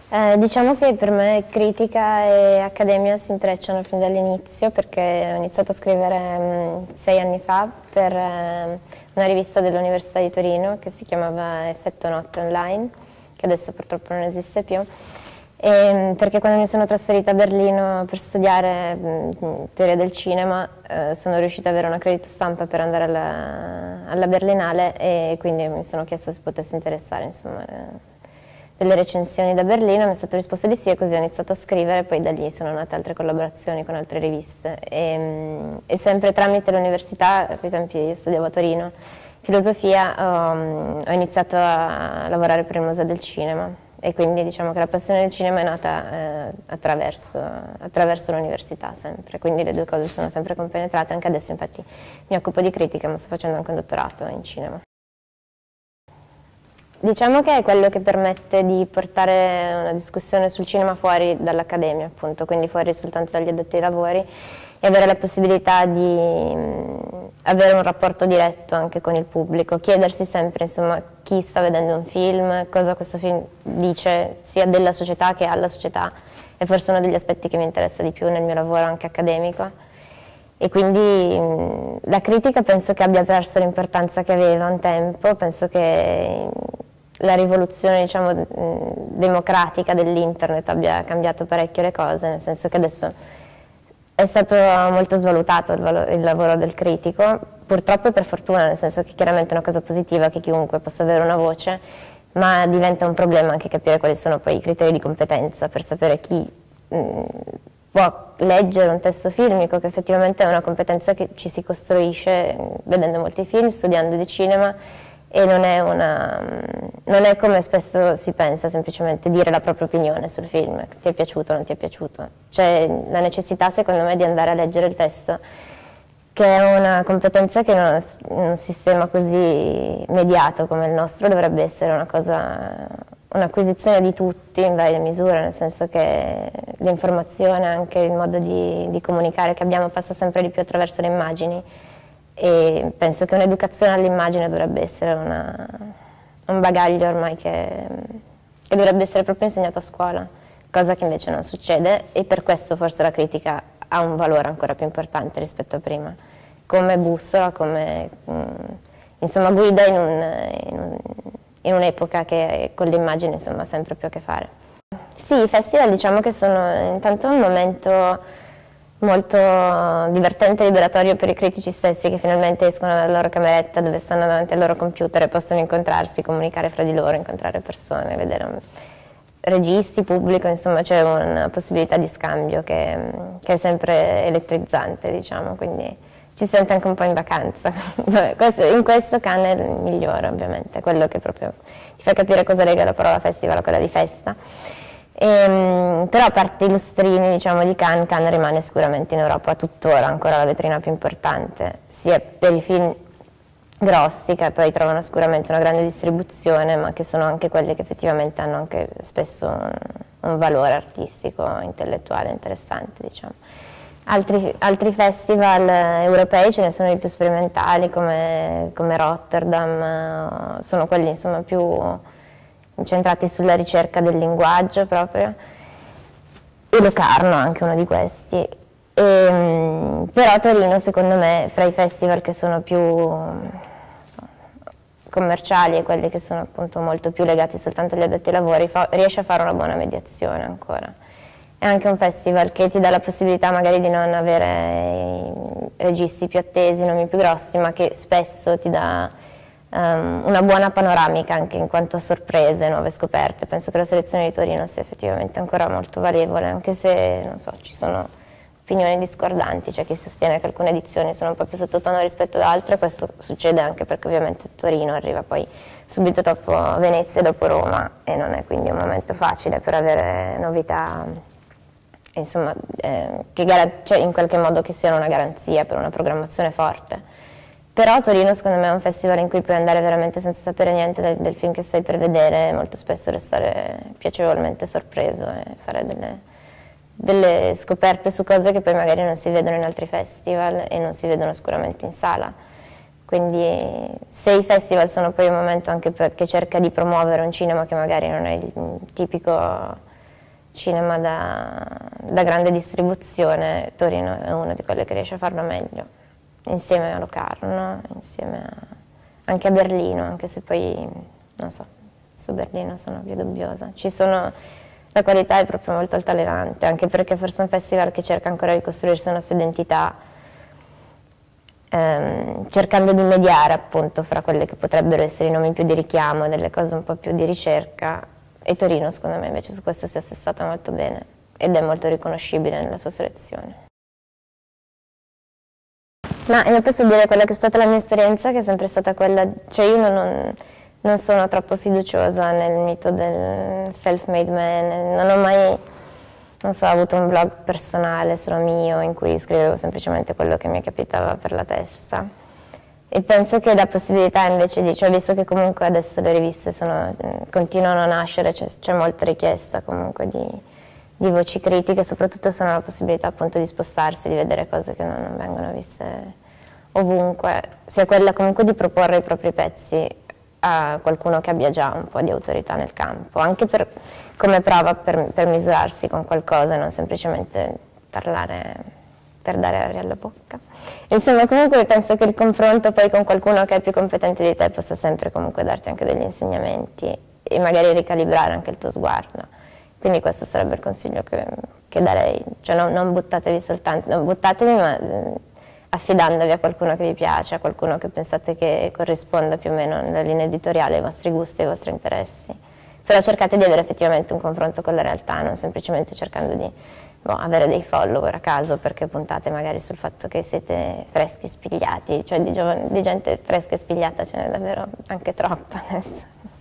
Diciamo che per me critica e accademia si intrecciano fin dall'inizio, perché ho iniziato a scrivere 6 anni fa per una rivista dell'Università di Torino che si chiamava Effetto Notte Online, che adesso purtroppo non esiste più, perché quando mi sono trasferita a Berlino per studiare teoria del cinema sono riuscita ad avere un accredito stampa per andare alla Berlinale, e quindi mi sono chiesta se potessi interessare, insomma, delle recensioni da Berlino. Mi è stato risposto di sì, e così ho iniziato a scrivere. Poi da lì sono nate altre collaborazioni con altre riviste, e sempre tramite l'università. A quei tempi io studiavo a Torino filosofia, ho iniziato a lavorare per il Museo del Cinema, e quindi diciamo che la passione del cinema è nata attraverso l'università sempre, quindi le due cose sono sempre compenetrate. Anche adesso infatti mi occupo di critica, ma sto facendo anche un dottorato in cinema. Diciamo che è quello che permette di portare una discussione sul cinema fuori dall'accademia, appunto, quindi fuori soltanto dagli addetti ai lavori, e avere la possibilità di avere un rapporto diretto anche con il pubblico, chiedersi sempre, insomma, chi sta vedendo un film, cosa questo film dice sia della società che alla società. È forse uno degli aspetti che mi interessa di più nel mio lavoro anche accademico. E quindi la critica penso che abbia perso l'importanza che aveva un tempo. Penso che la rivoluzione, diciamo, democratica dell'internet abbia cambiato parecchio le cose, nel senso che adesso è stato molto svalutato il lavoro del critico, purtroppo e per fortuna, nel senso che chiaramente è una cosa positiva che chiunque possa avere una voce, ma diventa un problema anche capire quali sono poi i criteri di competenza per sapere chi può leggere un testo filmico, che effettivamente è una competenza che ci si costruisce vedendo molti film, studiando di cinema, e non è come spesso si pensa semplicemente dire la propria opinione sul film, ti è piaciuto o non ti è piaciuto. C'è la necessità, secondo me, di andare a leggere il testo, che è una competenza che in un sistema così mediato come il nostro dovrebbe essere un'acquisizione di tutti in varie misure, nel senso che l'informazione, anche il modo di comunicare che abbiamo, passa sempre di più attraverso le immagini, e penso che un'educazione all'immagine dovrebbe essere un bagaglio ormai che dovrebbe essere proprio insegnato a scuola, cosa che invece non succede, e per questo forse la critica ha un valore ancora più importante rispetto a prima, come bussola, come insomma, guida in un'epoca che con l'immagine insomma ha sempre più a che fare. Sì, i festival diciamo che sono intanto un momento molto divertente e liberatorio per i critici stessi, che finalmente escono dalla loro cameretta dove stanno davanti al loro computer e possono incontrarsi, comunicare fra di loro, incontrare persone, vedere registi, pubblico, insomma c'è una possibilità di scambio che è sempre elettrizzante, diciamo, quindi ci si sente anche un po' in vacanza. In questo Cannes è il migliore, ovviamente, quello che proprio ti fa capire cosa lega la parola festival a quella di festa. Però a parte i lustrini, diciamo, di Cannes rimane sicuramente in Europa tuttora ancora la vetrina più importante, sia per i film grossi, che poi trovano sicuramente una grande distribuzione, ma che sono anche quelli che effettivamente hanno anche spesso un valore artistico, intellettuale interessante, diciamo. Altri festival europei ce ne sono di più sperimentali, come Rotterdam, sono quelli insomma più incentrati sulla ricerca del linguaggio proprio, e Locarno anche uno di questi. Però Torino, secondo me, fra i festival che sono più commerciali e quelli che sono appunto molto più legati soltanto agli addetti ai lavori, riesce a fare una buona mediazione ancora. È anche un festival che ti dà la possibilità magari di non avere registi più attesi, nomi più grossi, ma che spesso ti dà una buona panoramica anche in quanto a sorprese, nuove scoperte. Penso che la selezione di Torino sia effettivamente ancora molto valevole, anche se, non so, ci sono opinioni discordanti. C'è chi sostiene che alcune edizioni sono un po' più sottotono rispetto ad altre. Questo succede anche perché ovviamente Torino arriva poi subito dopo Venezia e dopo Roma, e non è quindi un momento facile per avere novità, insomma, cioè in qualche modo che siano una garanzia per una programmazione forte. Però Torino secondo me è un festival in cui puoi andare veramente senza sapere niente del film che stai per vedere, e molto spesso restare piacevolmente sorpreso e fare delle scoperte su cose che poi magari non si vedono in altri festival e non si vedono sicuramente in sala. Quindi se i festival sono poi un momento anche che cerca di promuovere un cinema che magari non è il tipico cinema da grande distribuzione, Torino è uno di quelli che riesce a farlo meglio, insieme a Locarno, anche a Berlino, anche se poi, non so, su Berlino sono più dubbiosa. La qualità è proprio molto altalenante, anche perché forse è un festival che cerca ancora di costruirsi una sua identità, cercando di mediare appunto fra quelle che potrebbero essere i nomi più di richiamo, delle cose un po' più di ricerca, e Torino secondo me invece su questo si è assestata molto bene ed è molto riconoscibile nella sua selezione. Ma io posso dire quella che è stata la mia esperienza, che è sempre stata quella, cioè io non sono troppo fiduciosa nel mito del self-made man, non ho mai, non so, avuto un blog personale solo mio in cui scrivevo semplicemente quello che mi capitava per la testa. E penso che la possibilità invece cioè visto che comunque adesso le riviste continuano a nascere, c'è molta richiesta comunque di voci critiche, soprattutto se hanno la possibilità appunto di spostarsi, di vedere cose che non vengono viste ovunque, sia quella comunque di proporre i propri pezzi a qualcuno che abbia già un po' di autorità nel campo, anche come prova per misurarsi con qualcosa e non semplicemente parlare per dare aria alla bocca. Insomma, comunque penso che il confronto poi con qualcuno che è più competente di te possa sempre comunque darti anche degli insegnamenti e magari ricalibrare anche il tuo sguardo. Quindi questo sarebbe il consiglio che darei, cioè non buttatevi soltanto, non buttatevi ma affidandovi a qualcuno che vi piace, a qualcuno che pensate che corrisponda più o meno nella linea editoriale ai vostri gusti e ai vostri interessi. Però cercate di avere effettivamente un confronto con la realtà, non semplicemente cercando di avere dei follower a caso perché puntate magari sul fatto che siete freschi spigliati, cioè di gente fresca e spigliata ce n'è davvero anche troppa adesso.